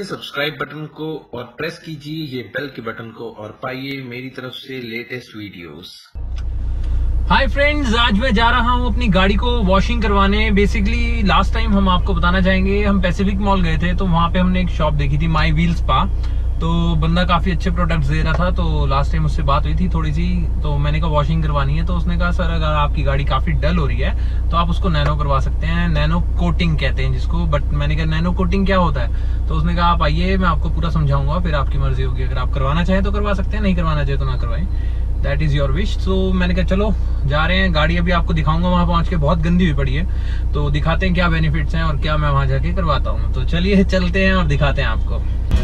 कीजिए subscribe button को और प्रेस कीजिए ये बेल के बटन को और पाइए मेरी तरफ से लेटेस्ट वीडियोस। हाय फ्रेंड्स, आज मैं जा रहा हूँ अपनी गाड़ी को वॉशिंग करवाने। बेसिकली लास्ट टाइम हम आपको बताना चाहेंगे, हम पैसिफिक मॉल गए थे तो वहाँ पे हमने एक शॉप देखी थी, माई व्हील स्पा। तो बंदा काफी अच्छे प्रोडक्ट्स दे रहा था, तो लास्ट टाइम उससे बात हुई थी थोड़ी सी। तो मैंने कहा वॉशिंग करवानी है, तो उसने कहा सर अगर आपकी गाड़ी काफी डल हो रही है तो आप उसको नैनो करवा सकते हैं, नैनो कोटिंग कहते हैं जिसको। बट मैंने कहा नैनो कोटिंग क्या होता है, तो उसने कहा आप आइए मैं आपको पूरा समझाऊंगा, फिर आपकी मर्जी होगी, अगर आप करवाना चाहें तो करवा सकते हैं, नहीं करवाना चाहे तो ना करवाएं, दैट इज योर विश। तो मैंने कहा चलो जा रहे हैं, गाड़ी अभी आपको दिखाऊंगा, वहां पहुंच के बहुत गंदी हुई पड़ी है, तो दिखाते हैं क्या बेनिफिट्स हैं और क्या मैं वहां जाके करवाता हूँ। तो चलिए चलते हैं और दिखाते हैं आपको।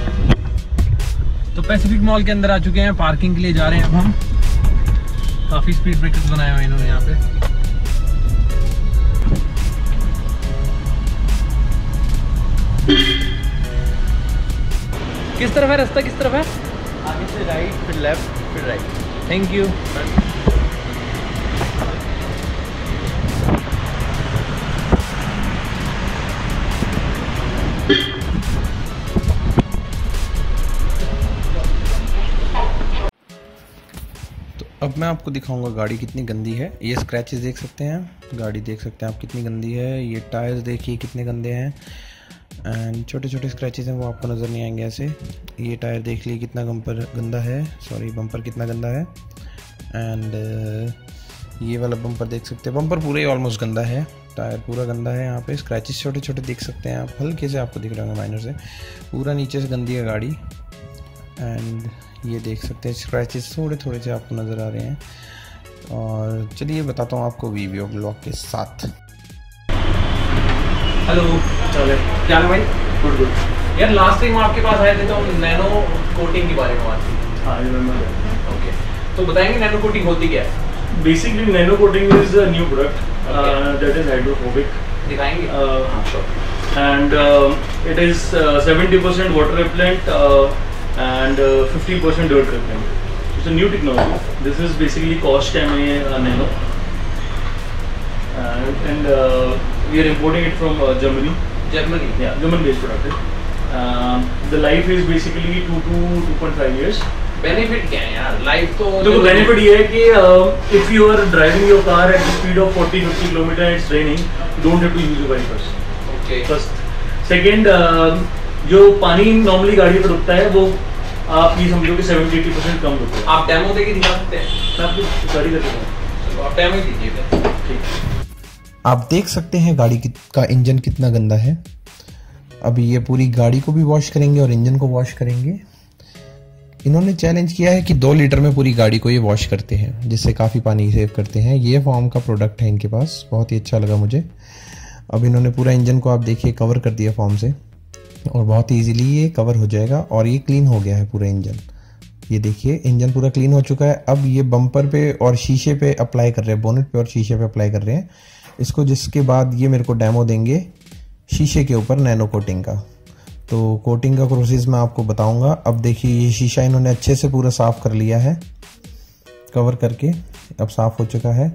तो पैसिफिक मॉल के अंदर आ चुके हैं, पार्किंग के लिए जा रहे हैं अब हम। काफी स्पीड ब्रेकर्स बनाए हुए हैं इन्होंने यहाँ पे। किस तरफ है रास्ता, किस तरफ है? आगे से राइट, फिर लेफ्ट, फिर राइट। Thank you. अब मैं आपको दिखाऊंगा गाड़ी कितनी गंदी है। ये स्क्रैचेस देख सकते हैं, गाड़ी देख सकते हैं आप कितनी गंदी है। ये टायर्स देखिए कितने गंदे हैं, एंड छोटे छोटे स्क्रैचेस हैं वो आपको नज़र नहीं आएंगे ऐसे। ये टायर देख लिए कितना गंदा है, सॉरी बम्पर कितना गंदा है। एंड ये वाला बम्पर देख सकते हैं, बम्पर पूरा ही ऑलमोस्ट गंदा है, टायर पूरा गंदा है। यहाँ पे स्क्रैचेस छोटे छोटे देख सकते हैं आप, हल्के से आपको दिख रहे होंगे माइनर से। पूरा नीचे से गंदी है गाड़ी। एंड ये देख सकते हैं स्क्रैचेस थोड़े थोड़े से आपको नज़र आ रहे हैं। और चलिए बताता हूँ आपको वीडियो ब्लॉग के साथ। हेलो, चले क्या है भाई? Good good. यार लास्ट टाइम आपके पास आए थे तो हम नैनो कोटिंग के बारे में बात की। हाँ, रिमेंबर। ओके, तो बताएंगे नैनो कोटिंग होती क्या है? Basically nano coating is a new product that is hydrophobic. दिखाएंगे? And it is 70% water repellent and 50% dirt repellent. It's a new technology. This is basically Cost MA Nano, and we are importing it from Germany. Germany? Yeah, German-based product. The life is basically 2 to 2.5 years. Benefit क्या है यार? Life तो देखो benefit ये है कि if you are driving your car at the speed of 40-50 km and it's raining, you don't have to use your wipers. Okay. First, second, जो पानी नॉर्मली गाड़ी पर रुकता है वो आप ये समझो कि 70-80% कम रुकता है। आप डेमो देके दिखा सकते हैं? मैं आपको गाड़ी करके चलो आप डेमो दीजिए। ठीक। आप देख सकते हैं गाड़ी का इंजन कितना गंदा है। अभी ये पूरी गाड़ी को भी वॉश करेंगे और इंजन को वॉश करेंगे। इन्होंने चैलेंज किया है कि 2 लीटर में पूरी गाड़ी को ये वॉश करते हैं, जिससे काफ़ी पानी सेव करते हैं। ये फॉर्म का प्रोडक्ट है इनके पास, बहुत ही अच्छा लगा मुझे। अब इन्होंने पूरा इंजन को आप देखिए कवर कर दिया फॉर्म से, और बहुत इजीली ये कवर हो जाएगा। और ये क्लीन हो गया है पूरा इंजन, ये देखिए इंजन पूरा क्लीन हो चुका है। अब ये बम्पर पे और शीशे पे अप्लाई कर रहे हैं, बोनेट पे और शीशे पे अप्लाई कर रहे हैं इसको, जिसके बाद ये मेरे को डेमो देंगे शीशे के ऊपर नैनो कोटिंग का। तो कोटिंग का प्रोसेस मैं आपको बताऊंगा। अब देखिए ये शीशा इन्होंने अच्छे से पूरा साफ कर लिया है, कवर करके अब साफ हो चुका है।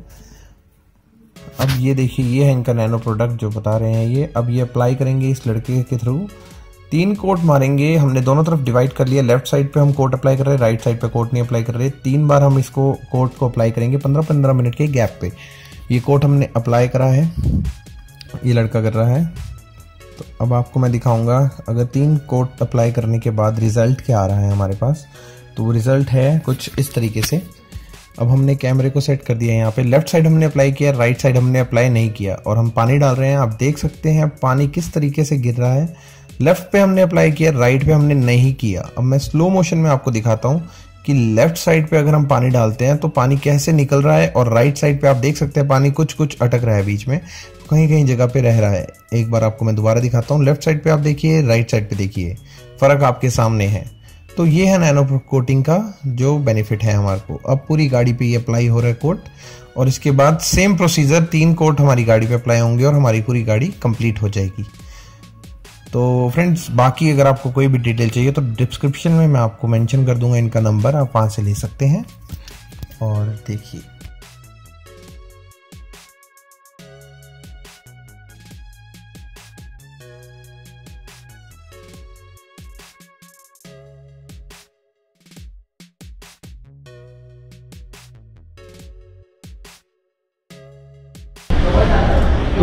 अब ये देखिए ये है इनका नैनो प्रोडक्ट जो बता रहे हैं ये। अब ये अप्लाई करेंगे इस लड़के के थ्रू, 3 कोट मारेंगे। हमने दोनों तरफ डिवाइड कर लिया, लेफ्ट साइड पे हम कोट अप्लाई कर रहे हैं, राइट साइड पे कोट नहीं अप्लाई कर रहे। 3 बार हम इसको कोट को अप्लाई करेंगे 15-15 मिनट के गैप पे। ये कोट हमने अप्लाई करा है, ये लड़का कर रहा है। तो अब आपको मैं दिखाऊंगा अगर 3 कोट अप्लाई करने के बाद रिजल्ट क्या आ रहा है हमारे पास। तो वो रिजल्ट है कुछ इस तरीके से। अब हमने कैमरे को सेट कर दिया, यहाँ पे लेफ्ट साइड हमने अप्लाई किया, राइट साइड हमने अप्लाई नहीं किया, और हम पानी डाल रहे हैं। आप देख सकते हैं पानी किस तरीके से गिर रहा है। लेफ्ट पे हमने अप्लाई किया, राइट पे हमने नहीं किया। अब मैं स्लो मोशन में आपको दिखाता हूँ कि लेफ्ट साइड पे अगर हम पानी डालते हैं तो पानी कैसे निकल रहा है, और राइट साइड पे आप देख सकते हैं पानी कुछ कुछ अटक रहा है बीच में, कहीं कहीं जगह पे रह रहा है। एक बार आपको मैं दोबारा दिखाता हूँ, लेफ्ट साइड पे आप देखिए, राइट साइड पे देखिए, फर्क आपके सामने है। तो ये है नैनो कोटिंग का जो बेनिफिट है हमारे को। अब पूरी गाड़ी पे ये अप्लाई हो रहा है कोट, और इसके बाद सेम प्रोसीजर 3 कोट हमारी गाड़ी पे अप्लाई होंगे और हमारी पूरी गाड़ी कंप्लीट हो जाएगी। तो फ्रेंड्स बाकी अगर आपको कोई भी डिटेल चाहिए तो डिस्क्रिप्शन में मैं आपको मेंशन कर दूंगा इनका नंबर, आप वहाँ से ले सकते हैं। और देखिए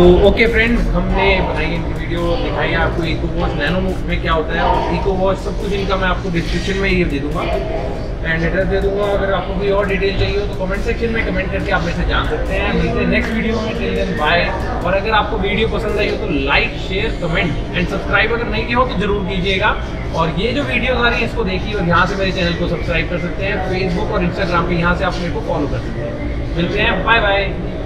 तो ओके फ्रेंड्स, हमने बनाई इनकी वीडियो, दिखाई है आपको इको वॉश नैनो मूव में क्या होता है, और इको वॉश सब कुछ इनका मैं आपको डिस्क्रिप्शन में ये दे दूंगा एंड एड्रेस दे दूंगा। अगर आपको कोई और डिटेल चाहिए हो तो कमेंट सेक्शन में कमेंट करके आप मेरे से जान सकते हैं। मिलते हैं नेक्स्ट वीडियो में, टिल देन बाय। और अगर आपको वीडियो पसंद आई हो तो like, share, comment and subscribe अगर नहीं किया हो तो जरूर कीजिएगा। और ये जो वीडियो आ रही है इसको देखिए, और यहाँ से मेरे चैनल को सब्सक्राइब कर सकते हैं। फेसबुक और इंस्टाग्राम पे यहाँ से आप मेरे को फॉलो कर सकते हैं। मिलते हैं, बाय बाय।